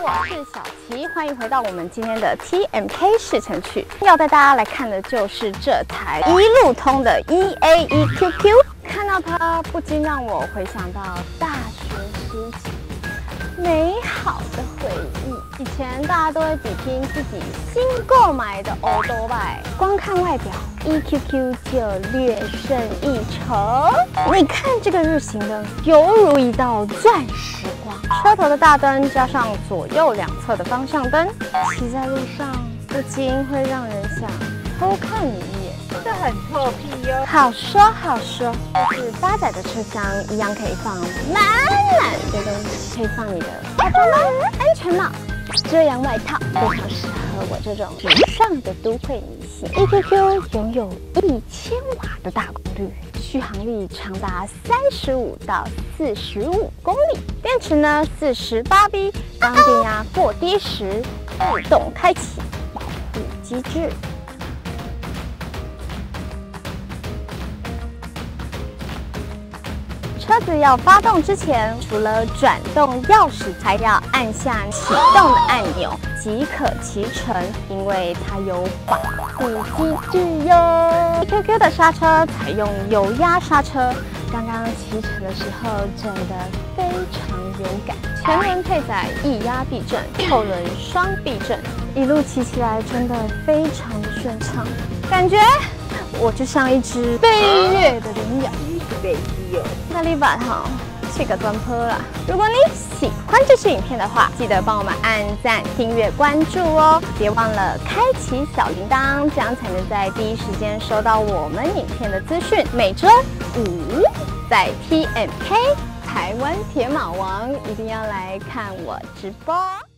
我是小琪，欢迎回到我们今天的 TMK 试乘区。要带大家来看的就是这台一路通的 EA1QQ。看到它，不禁让我回想到大学时期美好的回忆。以前大家都会比拼自己新购买的欧多拜，光看外表 ，EQQ 就略胜一筹。你看这个日行灯，犹如一道钻石光。车头的大灯加上左右两侧的方向灯，骑在路上不禁会让人想偷看你一眼。 这很臭屁哟！ 好说好说，就是8载的车厢一样可以放满满的东西，可以放你的化妆包、安全帽、遮阳外套，非常适合我这种时尚的都会女性。EQQ 拥有1000瓦的大功率，续航力长达35到45公里。电池呢48V，当电压过低时自动开启保护机制。车子要发动之前，除了转动钥匙，还要按下启动的按钮即可骑乘，因为它有保护机制哟。EQQ 的刹车采用油压刹车，刚刚骑乘的时候真的非常有感。前轮配载液压避震，后轮双避震，一路骑起来真的非常的顺畅，感觉我就像一只飞跃的羚羊。那你把它是个专坡啦。如果你喜欢这支影片的话，记得帮我们按赞、订阅、关注哦！别忘了开启小铃铛，这样才能在第一时间收到我们影片的资讯。每周5在 TMK 台湾铁马王一定要来看我直播。